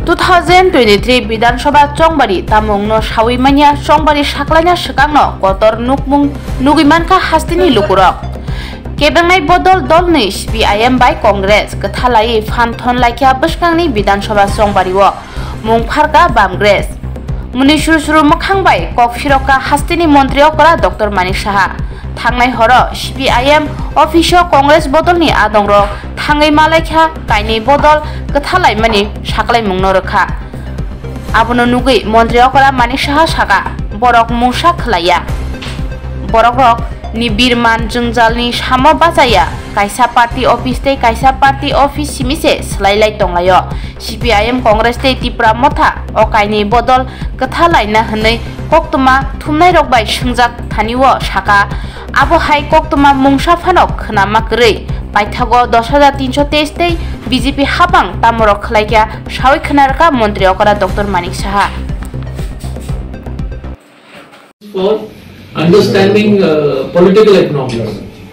2023 বিধানসভা চংবারি তামংনো সাউইমানিয়া চংবারি সাকলাইনা সকাংনো কতর নুকমুং নুগিমানকা হাস্তিনি লুকুরক केबेंनाय बदल दलनि CPIM bye Congress गथालाई फानथन लाइखा बसकांनि विधानसभा चंबारिओ मुं फारका बामग्रेस मुनि सुरु मखांबाय ककशिरका हास्तिनि मन्त्रि अकरा डॉक्टर मानिक साहा थांनाय हर CPIM अफिसो कांग्रेस बदलनि आदंर थाङै मालायखा कायनि बदल गथालाई मानि साकलाय मुंनो रखा आबनो नुगै मन्त्रि अकरा मानिक साहा सागा बरक मुंसा खलाया बरक रक नि बिरमान जंजालनि सामो बाजाया कायसा पार्टी ऑफिस ते कायसा पार्टी ऑफिस सिमिसे सलायलाय दंलायो CPIM कांग्रेस ते तिप्रा मथा अकायनि बदल कथा लायना हनै कक्तमा थुमनाय रकबाय संजाक थानिवो साका आबो हाय कक्तमा मुंसा फानक खनामा गरै पाइथागो 10323 ते बीजेपी हाबां तामर खलायगा सावै खनारका मन्त्रि अकरा doctor Manik Saha understanding political economics.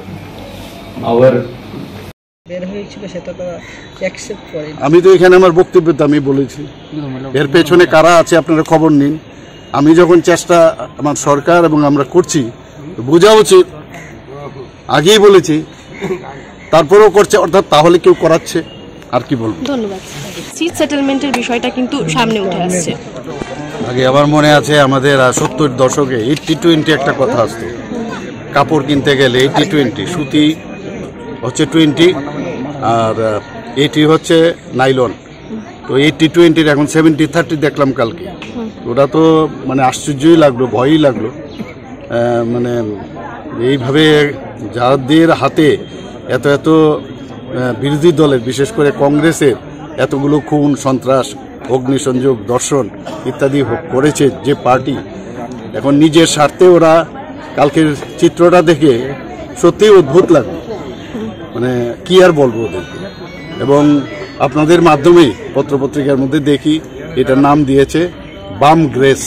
আমি তো এখানে আমার বক্তব্যতে আমি বলেছি এর পেছনে কারা আছে আপনারা খবর নিন আমি যখন চেষ্টা আমার সরকার এবং আমরা করছি বোঝা উচিত আগেই বলেছি তারপরেও করছে অর্থাৎ তাহলে কেউ করাচ্ছে আর কি বলবো ধন্যবাদ সিট সেটেলমেন্টের বিষয়টা কিন্তু সামনে উঠে আসছে আগে আমার মনে আছে আমাদের 70 দশকে 80-20 একটা কথা আসতো কাপড় কিনতে গেলে 80-20 সুতি হচ্ছে 20 আর 80 হচ্ছে নাইলন তো 80-20 এখন 70-30 দেখলাম কালকে ওটা তো মানে আশ্চর্যই লাগলো ভয়ই লাগলো মানে এইভাবে যাদের হাতে এত বিরোধী দলের বিশেষ করে কংগ্রেসের এতগুলো খুন সন্ত্রাস অগ্নিসংযোগ দর্শন ইত্যাদি করেছে যে পার্টি এখন নিজের স্বার্থে ওরা কালকের চিত্রটা দেখে সত্যি অদ্ভুত লাগে মানে কি আর বলবো ওদেরকে এবং আপনাদের মাধ্যমেই পত্রপত্রিকার মধ্যে দেখি এটার নাম দিয়েছে বামগ্রেস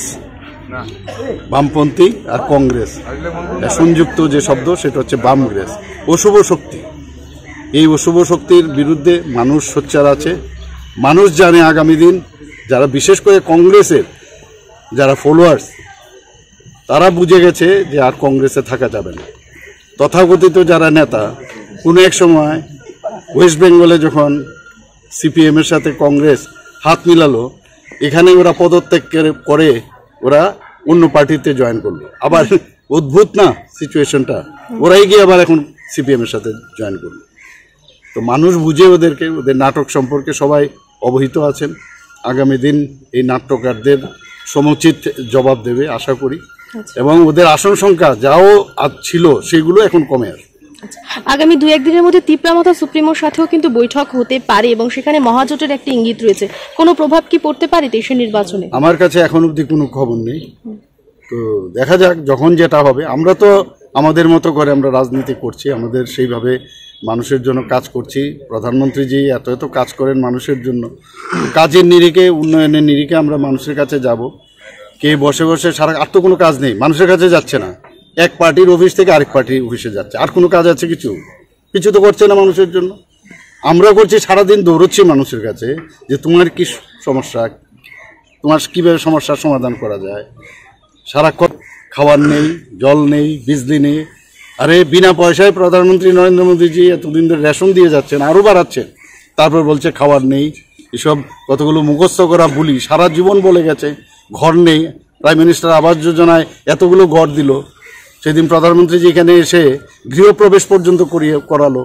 বামপন্থী আর কংগ্রেস সংযুক্ত যে শব্দ সেটা হচ্ছে বামগ্রেস অশুভ শক্তি এই অশুভ শক্তির বিরুদ্ধে মানুষ সোচ্চার আছে মানুষ জানে আগামী দিন যারা বিশেষ করে কংগ্রেসের যারা ফলোয়ার্স তারা বুঝে গেছে যে আর কংগ্রেসে থাকা যাবে না তথাকথিত যারা নেতা কোনো এক সময় ওয়েস্ট বেঙ্গলে যখন CPM এর সাথে কংগ্রেস হাত মিলালো এখানে ওরা পদত্যাগ করে ওরা অন্য পার্টিতে জয়েন করলো আবার অদ্ভুত না সিচুয়েশনটা ওরাই গিয়ে আবার এখন CPM এর সাথে জয়েন করলো তো মানুষ বুঝে ওদেরকে ওদের নাটক সম্পর্কে সবাই অবহিত আছেন আগামী দিন এই নাট্যকারদের সমুচিত জবাব দেবে আশা করি এবং ওদের আসন সংখ্যা যাও ছিল সেগুলো এখন কমে আসবে আগামী 2-1 দিনের মধ্যে তিপ্রামথা সুপ্রিমোর সাথেও কিন্তু বৈঠক হতে পারে এবং সেখানে মহাজোটের একটা ইঙ্গিত রয়েছে কোনো প্রভাব কি পড়তে পারে দেশের নির্বাচনে আমার কাছে এখন অবধি কোনো খবর নেই তো দেখা যাক যখন যেটা হবে আমরা তো আমাদের মতো করে আমরা রাজনীতি করছি আমাদের সেইভাবে মানুষের জন্য কাজ করছি প্রধানমন্ত্রীজি এত কাজ করেন মানুষের জন্য কাজের নিরিখে উন্নয়নের নিরিখে আমরা মানুষের কাছে যাব কে বসে বসে সারা আর তো কোনো কাজ নেই মানুষের কাছে যাচ্ছে না এক পার্টির অফিস থেকে আরেক পার্টির অফিসে যাচ্ছে আর কোনো কাজ আছে কিছু তো করছে না মানুষের জন্য আমরা করছি সারাদিন দৌড়চ্ছি মানুষের কাছে যে তোমার কি সমস্যা তোমার কীভাবে সমস্যার সমাধান করা যায় সারাক্ষণ খাবার নেই জল নেই বিজলি নেই আরে বিনা পয়সায় প্রধানমন্ত্রী নরেন্দ্র মোদীজি এতদিন ধরে রেশন দিয়ে যাচ্ছেন আরও বাড়াচ্ছেন তারপর বলছে খাবার নেই এসব কতগুলো মুখস্থ করা বুলি সারা জীবন বলে গেছে ঘর নেই প্রাইম মিনিস্টার আবাস যোজনায় এতগুলো ঘর দিল সেদিন প্রধানমন্ত্রীজি এখানে এসে গৃহপ্রবেশ পর্যন্ত করালো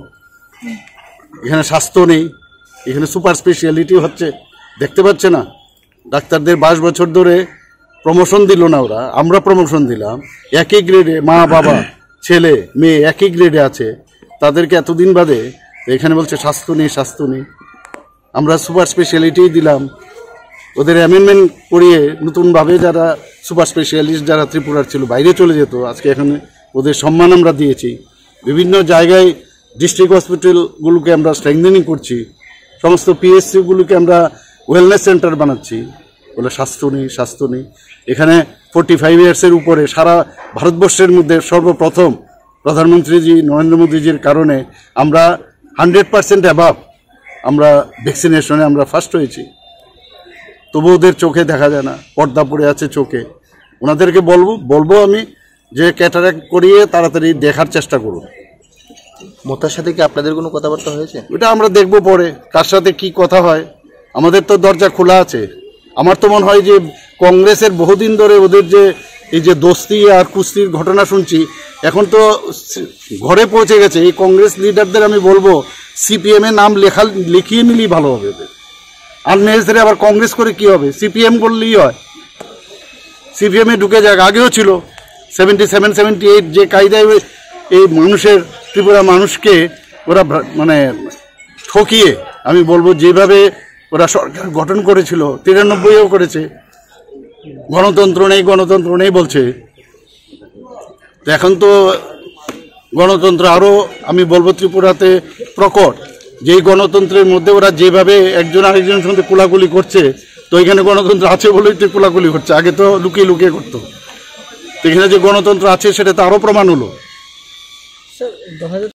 এখানে স্বাস্থ্য নেই এখানে সুপার স্পেশালিটি হচ্ছে দেখতে পাচ্ছে না ডাক্তারদের 22 বছর ধরে প্রমোশন দিল না ওরা আমরা প্রমোশন দিলাম একই গ্রেডে মা বাবা ছেলে মেয়ে একই গ্রেডে আছে তাদেরকে এতদিন বাদে এখানে বলছে স্বাস্থ্য নেই আমরা সুপার স্পেশালিটি দিলাম ওদের অ্যামেন্ডমেন্ট করিয়ে নতুনভাবে যারা সুপার স্পেশালিস্ট যারা ত্রিপুরার ছিল বাইরে চলে যেত আজকে এখানে ওদের সম্মান আমরা দিয়েছি বিভিন্ন জায়গায় ডিস্ট্রিক্ট হসপিটালগুলোকে আমরা স্ট্রেংথেনিং করছি সমস্ত PSCগুলোকে আমরা ওয়েলনেস সেন্টার বানাচ্ছি বলে স্বাস্থ্য নেই এখানে 45 ইয়ার্সের উপরে সারা ভারতবর্ষের মধ্যে সর্বপ্রথম প্রধানমন্ত্রীজি নরেন্দ্র মোদীজির কারণে আমরা 100% অ্যাবাভ আমরা ভ্যাকসিনেশনে আমরা ফার্স্ট হয়েছি তবু ওদের চোখে দেখা যায় না, পর্দা পড়ে আছে চোখে। ওনাদেরকে বলবো আমি যে ক্যাটারাক্ট করিয়ে তাড়াতাড়ি দেখার চেষ্টা করুন। মোতার সাথে কি আপনাদের কোনো কথাবার্তা হয়েছে? ওটা আমরা দেখবো পরে কার সাথে কি কথা হয়। আমাদের তো দরজা খোলা আছে। আমার তো মনে হয় যে কংগ্রেসের বহুদিন ধরে ওদের যে এই যে দোস্তি আর কুস্তির ঘটনা শুনছি, এখন তো ঘরে পৌঁছে গেছে। এই কংগ্রেস লিডারদের আমি বলবো সিপিএম এর নাম লিখিয়ে নিলেই ভালো হবে। আর নেক্সট আবার কংগ্রেস করে কি হবে? সিপিএম করলেই হয়। সিপিএম এ ঢুকে যাক, আগেও ছিল 77, 78 যে কায়দায় এই মানুষের ত্রিপুরা মানুষকে ওরা মানে ঠকিয়ে, আমি বলবো যেভাবে ওরা সরকার গঠন করেছিল, 93-এও করেছে। গণতন্ত্র নেই বলছে। তো এখন তো গণতন্ত্র আরও আমি বলবো ত্রিপুরাতে প্রকট। যেই গণতন্ত্রের মধ্যে ওরা যেভাবে একজন আরেকজনের সঙ্গে কোলাকুলি করছে, তো এখানে গণতন্ত্র আছে বলেই তো কোলাকুলি করছে। আগে তো লুকিয়ে লুকিয়ে করতো। তো এখানে যে গণতন্ত্র আছে সেটা তো আরও প্রমাণ হলো।